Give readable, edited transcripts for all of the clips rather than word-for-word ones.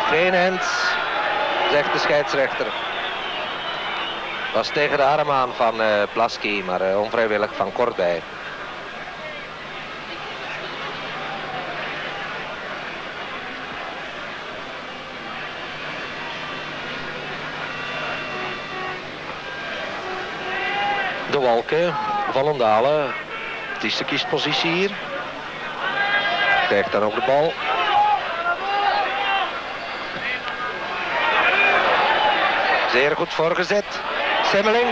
Geen hands, zegt de scheidsrechter. Was tegen de arm aan van Plaski, maar onvrijwillig van Kortbij. De Walken, Vallendalen. Het is de kiespositie hier. Krijgt dan ook de bal. Zeer goed voorgezet. Semmeling.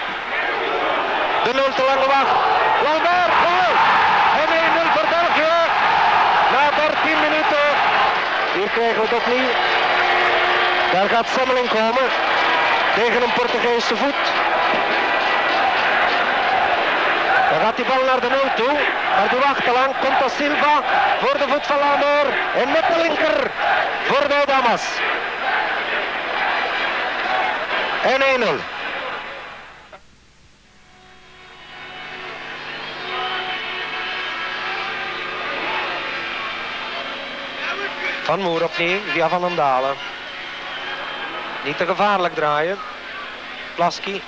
De 0 te lange wacht. Lambert, goal! En 1-0 voor België. Na 13 minuten. Hier krijgen we het opnieuw. Daar gaat Semmeling komen. Tegen een Portugese voet. Dan gaat die bal naar de 0 toe. Maar die wacht te lang. Komt da Silva voor de voet van Lambert. En met de linker voorbij Damas. En 1-0. Van Moer opnieuw via Van den Dalen. Niet te gevaarlijk draaien. Plaski.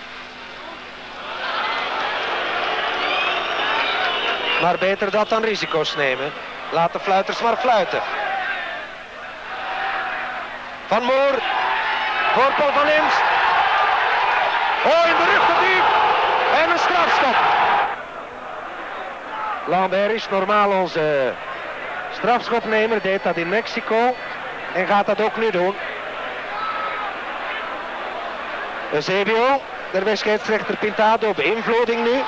Maar beter dat dan risico's nemen. Laat de fluiters maar fluiten. Van Moer. Voor Paul van Imst. Oh, in de rug geduwd. En een strafschop. Lambert is normaal onze strafschopnemer. Deed dat in Mexico. En gaat dat ook nu doen. Eusebio. Daarbij scheidsrechter Pintado. Beïnvloeding nu.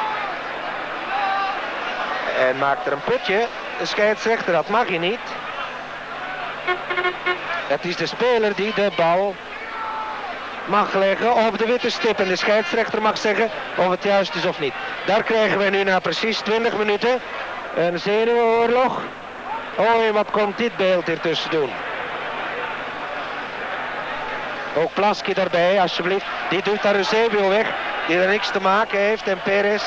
En maakt er een putje. De scheidsrechter, dat mag je niet. Het is de speler die de bal mag leggen op de witte stip. En de scheidsrechter mag zeggen of het juist is of niet. Daar krijgen we nu na precies 20 minuten een zenuwenoorlog. Oh, wat komt dit beeld hier tussen doen. Ook Plaski daarbij, alsjeblieft. Die doet daar Eusebio weg, die er niks te maken heeft. En Perez.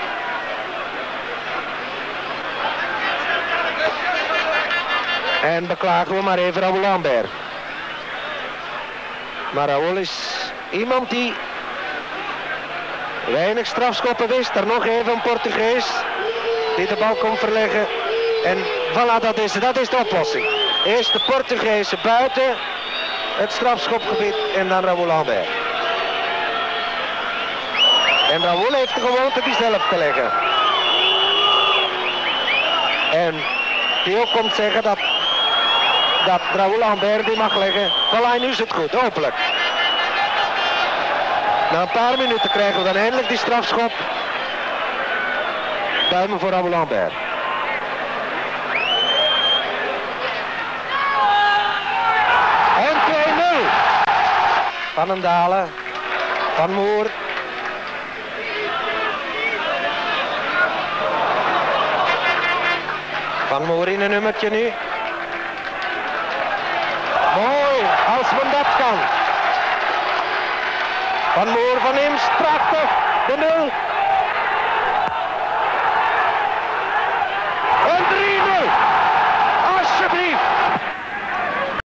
En beklagen we maar even Raoul Lambert. Maar Raoul is iemand die weinig strafschoppen wist. Er nog even een Portugees die de bal kon verleggen. En voilà, dat is de oplossing. Eerst de Portugezen buiten het strafschopgebied en dan Raoul Lambert. En Raoul heeft de gewoonte die zelf te leggen. En die ook komt zeggen dat Raoul Lambert die mag leggen. Voilà, nu is het goed, hopelijk. Na een paar minuten krijgen we dan eindelijk die strafschop. Duimen voor Raoul Lambert. En 2-0. Van den Dalen. Van Moer. Van Moer in een nummertje nu. Mooi, als men dat kan. Van Moer, van Imst, prachtig, de 0. En 3-0.